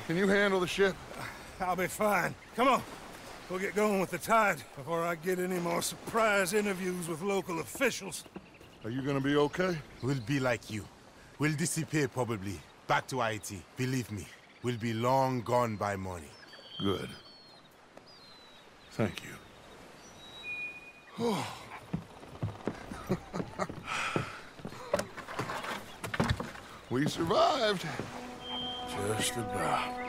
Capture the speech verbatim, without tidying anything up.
Can you handle the ship? I'll be fine. Come on. We'll get going with the tide before I get any more surprise interviews with local officials. Are you gonna be okay? We'll be like you. We'll disappear probably. Back to Haiti. Believe me, we'll be long gone by morning. Good. Thank you. Oh. We survived. Just about.